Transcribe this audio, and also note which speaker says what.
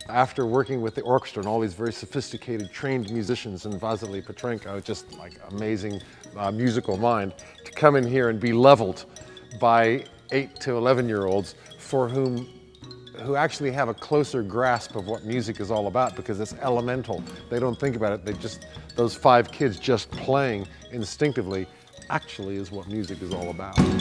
Speaker 1: After working with the orchestra and all these very sophisticated, trained musicians and Vasily Petrenko, just like amazing musical mind, to come in here and be leveled by 8 to 11-year-olds who actually have a closer grasp of what music is all about, because it's elemental. They don't think about it. Those 5 kids just playing instinctively actually is what music is all about.